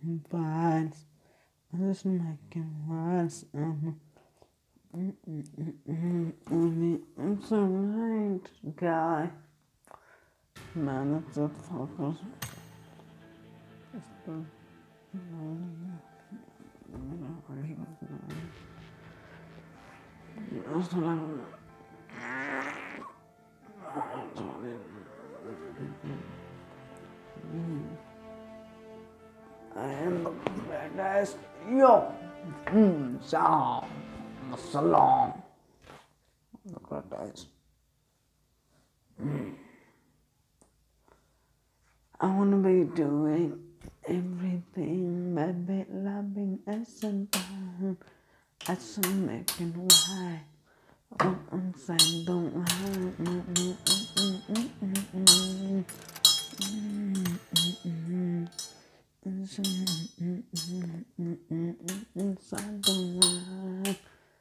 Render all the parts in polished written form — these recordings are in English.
vibes. I'm just making vibes. I'm so right, guy. Man, that's a focus. It's the I am the badass. Yo! Shalom. Shalom. The badass. I wanna be doing everything, baby, loving us and down. I should making why. I'm saying don't hide. Inside the line.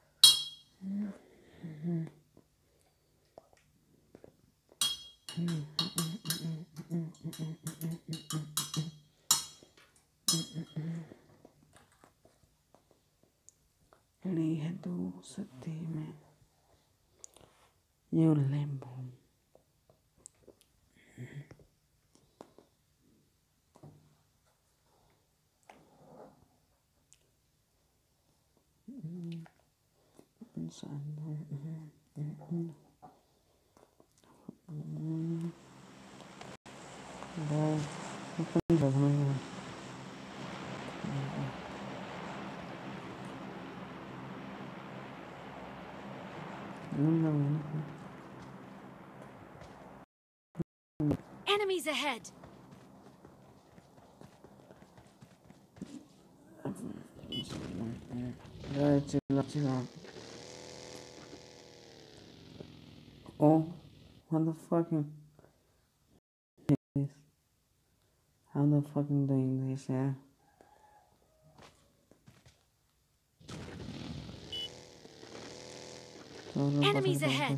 Lì tu settime. Io lembo. Enemies ahead! Chill out. Oh, what the fucking this? How the fucking doing this, yeah? Enemies ahead!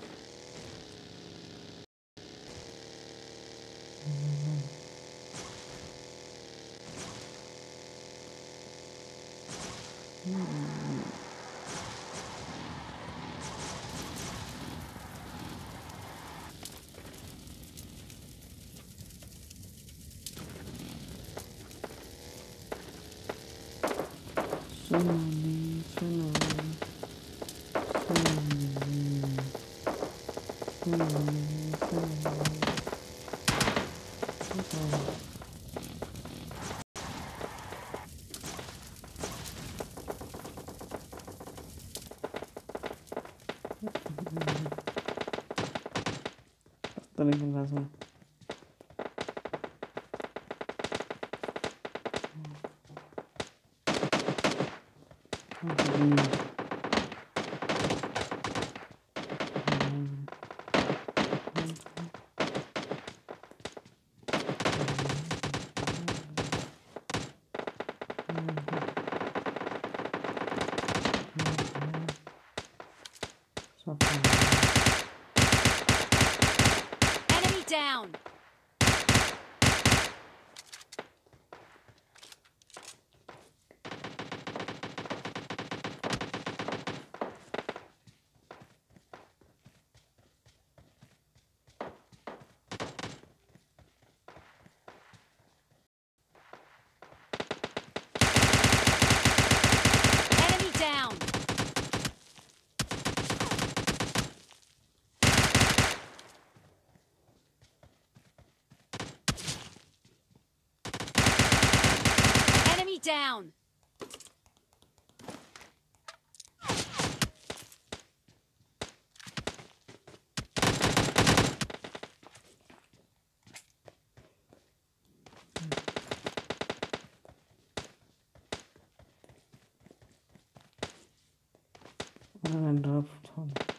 Enemy down! Enemy down! Enemy down! I dropped